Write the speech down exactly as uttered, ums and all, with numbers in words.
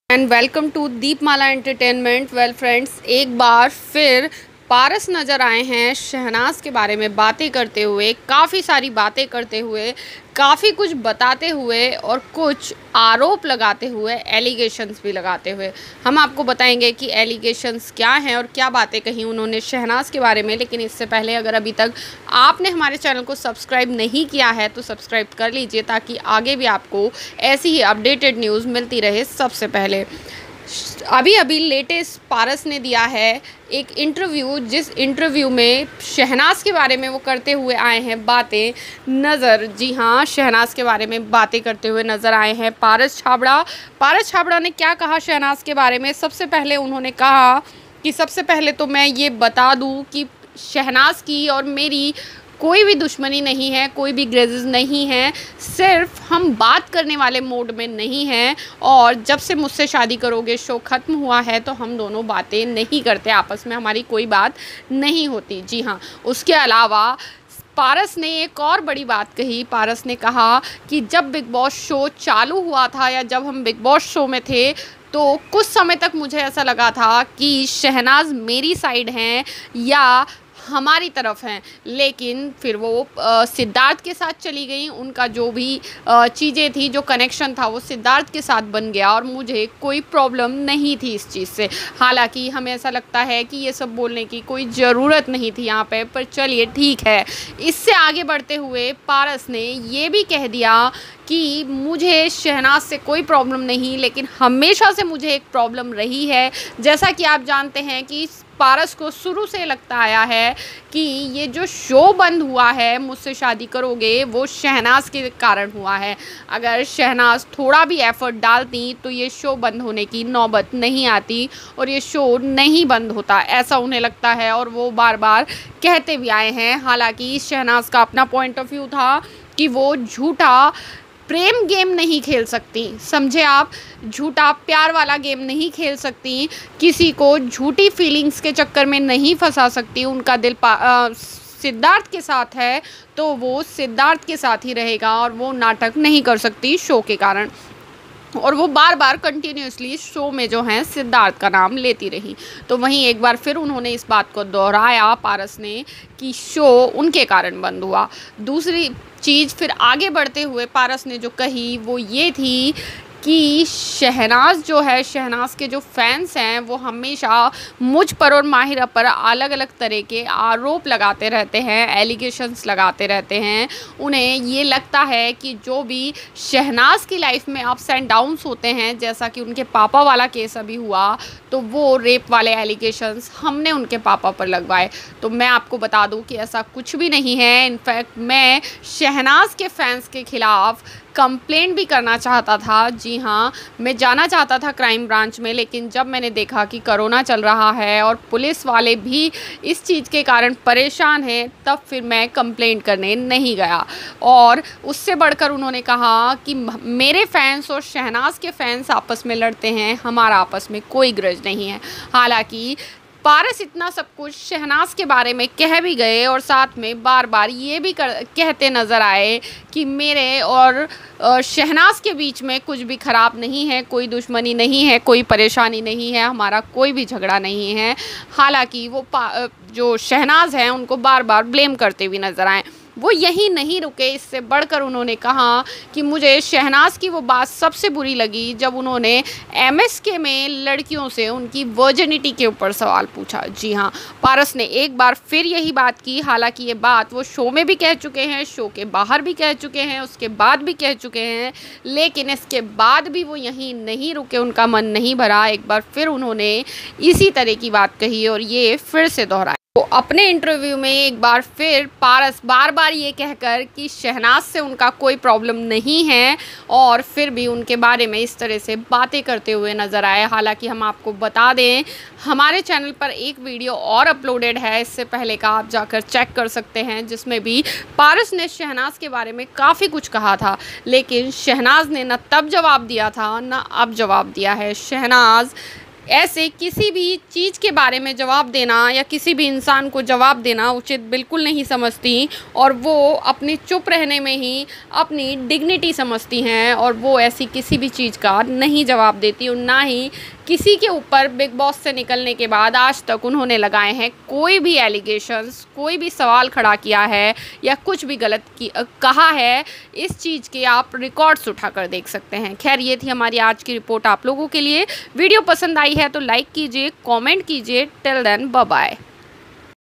And welcome to Deepmala entertainment. Well friends, एक बार फिर पारस नज़र आए हैं शहनाज के बारे में बातें करते हुए, काफ़ी सारी बातें करते हुए, काफ़ी कुछ बताते हुए और कुछ आरोप लगाते हुए, एलिगेशंस भी लगाते हुए। हम आपको बताएंगे कि एलिगेशंस क्या हैं और क्या बातें कही उन्होंने शहनाज के बारे में। लेकिन इससे पहले अगर अभी तक आपने हमारे चैनल को सब्सक्राइब नहीं किया है तो सब्सक्राइब कर लीजिए, ताकि आगे भी आपको ऐसी ही अपडेटेड न्यूज़ मिलती रहे सबसे पहले। अभी अभी लेटेस्ट पारस ने दिया है एक इंटरव्यू, जिस इंटरव्यू में शहनाज के बारे में वो करते हुए आए हैं बातें नज़र। जी हाँ, शहनाज के बारे में बातें करते हुए नज़र आए हैं पारस छाबड़ा। पारस छाबड़ा ने क्या कहा शहनाज के बारे में? सबसे पहले उन्होंने कहा कि सबसे पहले तो मैं ये बता दूँ कि शहनाज की और मेरी कोई भी दुश्मनी नहीं है, कोई भी ग्रेजेस नहीं है, सिर्फ हम बात करने वाले मोड में नहीं हैं। और जब से मुझसे शादी करोगे शो ख़त्म हुआ है तो हम दोनों बातें नहीं करते, आपस में हमारी कोई बात नहीं होती। जी हाँ, उसके अलावा पारस ने एक और बड़ी बात कही। पारस ने कहा कि जब बिग बॉस शो चालू हुआ था या जब हम बिग बॉस शो में थे तो कुछ समय तक मुझे ऐसा लगा था कि शहनाज मेरी साइड हैं या हमारी तरफ हैं, लेकिन फिर वो सिद्धार्थ के साथ चली गई। उनका जो भी चीज़ें थी, जो कनेक्शन था, वो सिद्धार्थ के साथ बन गया और मुझे कोई प्रॉब्लम नहीं थी इस चीज़ से। हालांकि हमें ऐसा लगता है कि ये सब बोलने की कोई ज़रूरत नहीं थी यहाँ पे, पर चलिए ठीक है। इससे आगे बढ़ते हुए पारस ने ये भी कह दिया कि मुझे शहनाज से कोई प्रॉब्लम नहीं, लेकिन हमेशा से मुझे एक प्रॉब्लम रही है। जैसा कि आप जानते हैं कि पारस को शुरू से लगता आया है कि ये जो शो बंद हुआ है मुझसे शादी करोगे, वो शहनाज के कारण हुआ है। अगर शहनाज थोड़ा भी एफर्ट डालती तो ये शो बंद होने की नौबत नहीं आती और ये शो नहीं बंद होता, ऐसा उन्हें लगता है और वो बार बार कहते भी आए हैं। हालांकि शहनाज का अपना पॉइंट ऑफ व्यू था कि वो झूठा प्रेम गेम नहीं खेल सकती, समझे आप, झूठा प्यार वाला गेम नहीं खेल सकती, किसी को झूठी फीलिंग्स के चक्कर में नहीं फंसा सकती। उनका दिल सिद्धार्थ के साथ है तो वो सिद्धार्थ के साथ ही रहेगा और वो नाटक नहीं कर सकती शो के कारण। और वो बार बार कंटिन्यूसली शो में जो है सिद्धार्थ का नाम लेती रही। तो वहीं एक बार फिर उन्होंने इस बात को दोहराया पारस ने कि शो उनके कारण बंद हुआ। दूसरी चीज़ फिर आगे बढ़ते हुए पारस ने जो कही वो ये थी कि शहनाज जो है, शहनाज के जो फैंस हैं वो हमेशा मुझ पर और माहिरा पर अलग अलग तरह के आरोप लगाते रहते हैं, एलिगेशंस लगाते रहते हैं। उन्हें ये लगता है कि जो भी शहनाज की लाइफ में अप्स एंड डाउन्स होते हैं, जैसा कि उनके पापा वाला केस अभी हुआ, तो वो रेप वाले एलिगेशंस हमने उनके पापा पर लगवाए। तो मैं आपको बता दूं कि ऐसा कुछ भी नहीं है। इनफैक्ट मैं शहनाज के फैंस के ख़िलाफ़ कंप्लेंट भी करना चाहता था। जी हाँ, मैं जाना चाहता था क्राइम ब्रांच में, लेकिन जब मैंने देखा कि कोरोना चल रहा है और पुलिस वाले भी इस चीज़ के कारण परेशान हैं, तब फिर मैं कंप्लेंट करने नहीं गया। और उससे बढ़कर उन्होंने कहा कि मेरे फैंस और शहनाज के फैंस आपस में लड़ते हैं, हमारा आपस में कोई ग्रज नहीं है। हालांकि पारस इतना सब कुछ शहनाज के बारे में कह भी गए और साथ में बार बार ये भी कर, कहते नज़र आए कि मेरे और शहनाज के बीच में कुछ भी ख़राब नहीं है, कोई दुश्मनी नहीं है, कोई परेशानी नहीं है, हमारा कोई भी झगड़ा नहीं है। हालांकि वो जो शहनाज हैं उनको बार बार ब्लेम करते हुए नज़र आए। वो यही नहीं रुके, इससे बढ़कर उन्होंने कहा कि मुझे शहनाज की वो बात सबसे बुरी लगी जब उन्होंने एमएसके में लड़कियों से उनकी वर्जिनिटी के ऊपर सवाल पूछा। जी हाँ, पारस ने एक बार फिर यही बात की। हालांकि ये बात वो शो में भी कह चुके हैं, शो के बाहर भी कह चुके हैं, उसके बाद भी कह चुके हैं, लेकिन इसके बाद भी वो यहीं नहीं रुके, उनका मन नहीं भरा। एक बार फिर उन्होंने इसी तरह की बात कही और ये फिर से दोहराया। तो अपने इंटरव्यू में एक बार फिर पारस बार बार ये कहकर कि शहनाज से उनका कोई प्रॉब्लम नहीं है और फिर भी उनके बारे में इस तरह से बातें करते हुए नज़र आए। हालांकि हम आपको बता दें, हमारे चैनल पर एक वीडियो और अपलोडेड है, इससे पहले का आप जाकर चेक कर सकते हैं, जिसमें भी पारस ने शहनाज के बारे में काफ़ी कुछ कहा था, लेकिन शहनाज ने न तब जवाब दिया था न अब जवाब दिया है। शहनाज ऐसे किसी भी चीज़ के बारे में जवाब देना या किसी भी इंसान को जवाब देना उचित बिल्कुल नहीं समझती, और वो अपने चुप रहने में ही अपनी डिग्निटी समझती हैं, और वो ऐसी किसी भी चीज़ का नहीं जवाब देती, और ना ही किसी के ऊपर बिग बॉस से निकलने के बाद आज तक उन्होंने लगाए हैं कोई भी एलिगेशंस, कोई भी सवाल खड़ा किया है या कुछ भी गलत की कहा है। इस चीज़ के आप रिकॉर्ड्स उठाकर देख सकते हैं। खैर, ये थी हमारी आज की रिपोर्ट आप लोगों के लिए। वीडियो पसंद आई है तो लाइक कीजिए, कमेंट कीजिए। Till then bye bye.